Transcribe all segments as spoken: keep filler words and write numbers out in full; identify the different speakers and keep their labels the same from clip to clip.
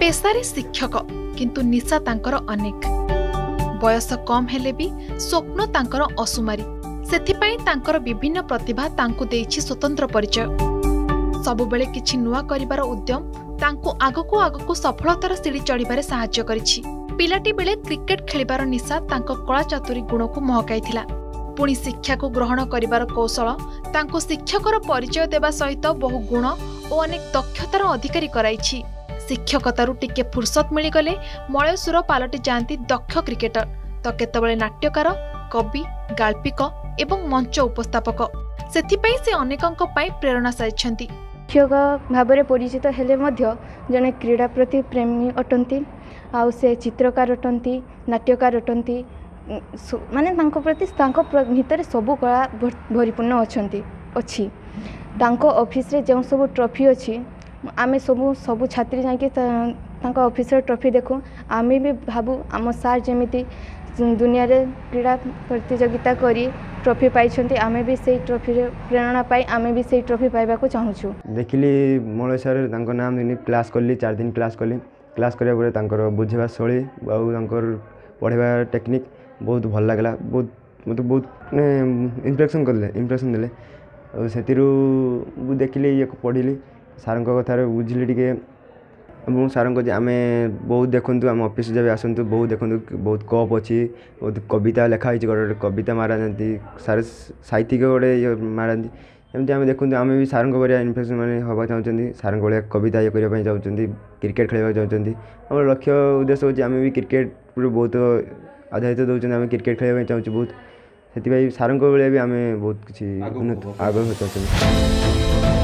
Speaker 1: पेशारे शिक्षक किंतु निशा तांकर अनेक बयस कम हेले भी स्वप्न तांकर असुमारी सेथिपाई तांकर विभिन्न प्रतिभा तांकु देइछि स्वतंत्र परिचय सबुबेले किछि नुआ करिबार उद्यम तांकु आगकु आगकु सफलतार सीढ़ी चढ़िबारे सहाय्य करिछि। पिलाटी बेले क्रिकेट खेलिबार निशा तांको कला चातुरी गुणकु महकाइथिला पुणी शिक्षा को ग्रहण करिबार कौशल तांको शिक्षकर परिचय देबा सहित बहु गुण और अनेक दक्षतार अधिकारी कराइछि। शिक्षकतारु टिके फुर्सत मिलीगले मलयसुर पालटी जाती दक्ष क्रिकेटर तो केतबेले नाट्यकार कवि गाल्पिक एवं मंच उपस्थापक सेथिपई से अनेकंक पाई प्रेरणा साजिछंती।
Speaker 2: शिक्षक भाव परिचित हेले मध्य जने क्रीड़ा प्रति प्रेमी अटंती आउ से चित्रकार अटंती नाट्यकार अटंती माने तांको प्रति तांको भितर सबु कला भरिपूर्ण अछंती अछि। तांको ऑफिस रे जो सब ट्रॉफी अछि आमे सबु सबु छात्री जाके तांको ऑफिस रे ट्रॉफी देखु आमे भी भाबु आम सार जेमिति दुनिया रे क्रीड़ा प्रतियोगिता करी ट्रॉफी पाइछंती आमे भी सेही ट्रॉफी रे प्रेरणा पाई आमे भी सेही ट्रॉफी पाइबा को चाहूछु।
Speaker 3: देखिली मलयसर तांको नाम दिनी क्लास करली चार दिन क्लास करली क्लास करिया परे तांकर बुझेबा शैली आउ तांकर पढ़ेबा टेक्निक बहुत भल लागला बहुत मतलब बहुत इंप्रेशन करले इंप्रेशन देले और सेतिरु देखिली ये पढ़िली सारंक कथार बुझिली टिके सारंक आमे बहुत देखु आम ऑफिस जब आसतु बहुत देखु बहुत कप अच्छी बहुत कविता लिखाई गोटे कविता मारा जाती सारे साहित्यिक गोटे ये मारती एमती आम देखते आम भी सारंक भाया इन्फेक्शन मैंने हवा चाहते सारंक भाया कविता ये करने चाहते क्रिकेट खेलना चाहते आम लक्ष्य उद्देश्य होची आम भी क्रिकेट बहुत आधारित दौरान आम क्रिकेट खेलना चाहूँ बहुत से सारंक भाया भी आम बहुत किसी आग्रह चाहते।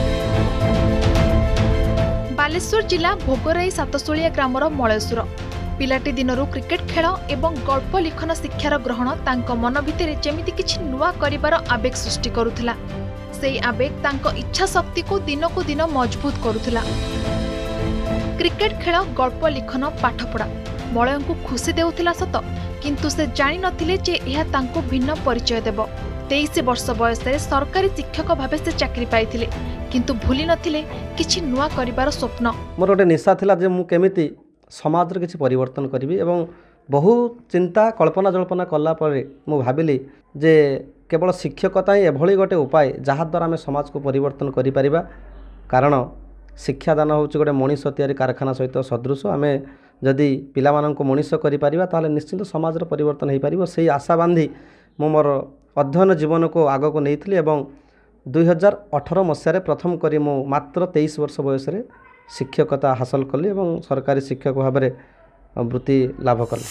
Speaker 1: बालेश्वर जिला भोगराई सातशोलिया ग्रामर मलयसुर पिलाटी दिनरू क्रिकेट खेल एवं गल्प लिखन शिक्षार ग्रहण तांको मन भितर जेमिति किछि नुआ करिबार आवेग सृष्टि करुथिला सेई आवेग तांको इच्छा शक्ति को दिन को दिन मजबूत करुथिला। क्रिकेट खेल गल्प लिखन पाठपढ़ा मलयंकु खुशी देउथिला सत किंतु से जानि नथिले जे एहा तांको भिन्न परिचय देबो। तेईस वर्ष बयस सरकारी शिक्षक भाव से चाकरी पाइथिले किंतु भूली नथिले किछि नुआ करिबार स्वप्न।
Speaker 4: मोर गोटे निशा थिला जे मु केमिति समाज रे किछि परिवर्तन करिवि एवं बहु चिंता कल्पना जल्पना कला परे मु भाबिली जे केवल शिक्षकता ही एभली गोटे उपाय जहाँ द्वारा आम समाज को परिवर्तन करि परिबा कारण शिक्षादान होछि गोटे मनीष तैयारी कारखाना सहित सदृश आम जदि पिला माननको मनीष करि परिबा ताले निश्चित समाज रो परिवर्तन हो पारिबो सेही आशा बांधी मु मोर अध्ययन जीवन को आग को नहीं एवं दुई हजार अठर मसीह प्रथम करी मु मात्र तेईस वर्ष बयस शिक्षकता हासिल कली एवं सरकारी शिक्षक भाव में वृत्ति लाभ कली।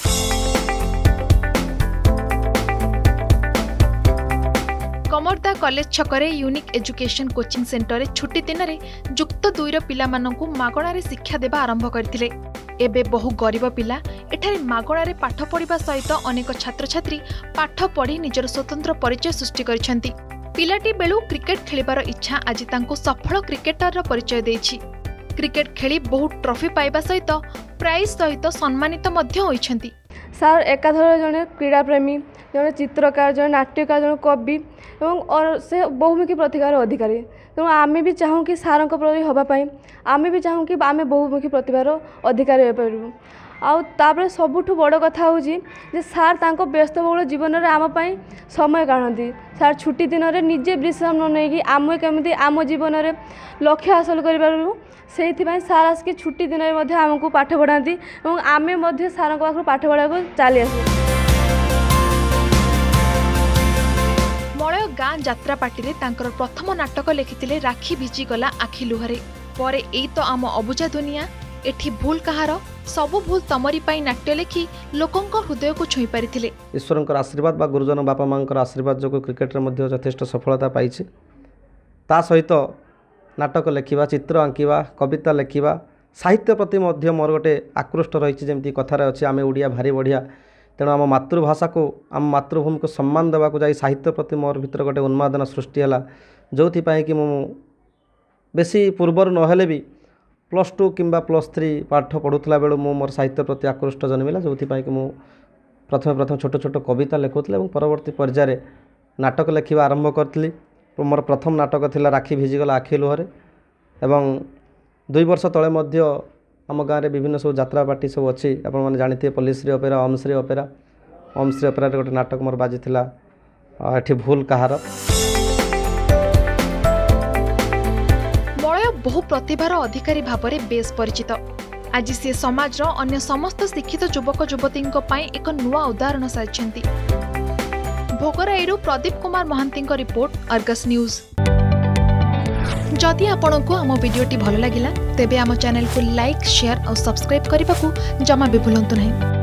Speaker 1: कमरदा कॉलेज छकरे यूनिक एजुकेशन कोचिंग सेंटर छुट्टी दिन में जुक्त दुईर पिला माननकु मागणारे शिक्षा देबा आरंभ करथिले। एबे बहु गरीब पिला एठारे मागणारे पाठ पढ़िबा सहित अनेक छात्र छात्री पाठ पढ़ी निजर स्वतंत्र परिचय सृष्टि करिसेंती। पिलाटी बेलू क्रिकेट खेलिबार इच्छा आज तांको सफल क्रिकेटर परिचय देछि। क्रिकेट खेली बहुत ट्रॉफी पाइबा सहित प्राइज सहित सम्मानित मध्य होइछंती।
Speaker 2: सार एकाधर जने क्रीड़ा प्रेमी जने चित्रकार जने नाट्यकार जने कवि एवं से बहुमुखी प्रतिभार अधिकारी तेणु आमे भी चाहूँ कि सार प्रति हवापाई आमे भी चाहूँ कि आमे बहुमुखी प्रतिभार अधिकारी हो पारू। आउ तापर सबुठु बड़ कथा होची जे सार तांको व्यस्तबहुल जीवन रे आम पई समय काढंती। सार छुट्टी दिन रे निजे विश्राम न नै कि आम केमिति आम जीवन रे लक्ष्य हासिल करि पारू सेहिथि पई सार आसके छुट्टी दिन रे मध्ये हमकु पाठ पढांती एवं आमे मध्ये सारक पाखु पाठ पढा को चाली आसु।
Speaker 1: मलय गाँ यात्रा पार्टी रे तांकर प्रथम नाटक लिखिथिले राखी भिजी गला आखि लुहरे परे एई तो आम अबुझा दुनिया एठी भूल कहार सबु भूल तमरी पाई नाट्य लिखि लोकंक हृदय को छुई पारिथिले।
Speaker 4: ईश्वरंकर आशीर्वाद बा गुरुजन बापा मांकर आशीर्वाद जो क्रिकेट रे मध्ये यथेष्ट सफलता पाइछि ता सहित नाटक लिखिबा चित्र आंकिबा कविता लिखिबा साहित्य प्रति मध्ये मोर गोटे आकृष्ट रही जमी कथार अच्छे आम ओडिया भारी बढ़िया तेणु आम मातृभाषा को आम मातृभूमि को सम्मान देवा जाई साहित्य प्रति मोर भीतर गोटे उन्मादना सृष्टि है जो कि मु बेसी पूर्वर नहेले भी प्लस टू किंबा प्लस थ्री पाठ पढ़ुला बेलू मो मोर साहित्य प्रति आकृष्ट जन्मिला जो कि मु प्रथम प्रथम छोट छोट कविता लिखुली और परवर्ती पर्यायर नाटक लिखा आरंभ करी। मोर प्रथम नाटक थिला राखी भिजिगला आखि लुहरे एवं दुई वर्ष तले मध्य आम गाँव में विभिन्न सब यात्रा पार्टी सब अच्छी आपने जानते पुलिस अपेरा ओम्स अपेरा ओम्स अपेरा गोटे नाटक मोर बाजी ये भूल कहार
Speaker 1: बलय बहु प्रतिभार अधिकारी भाव में बेस परिचित। आज सी समाज अन्य समस्त शिक्षित युवक युवती एक नुआ उदाहरण साजिଛନ୍ତି। भोगराईरू Pradeep Kumar Mohanty report Argus news. जदि आपंक आम भिडी भल लगा तेब आम चैनल को लाइक शेयर और सब्सक्राइब करने को जमा भी भूलु नहीं।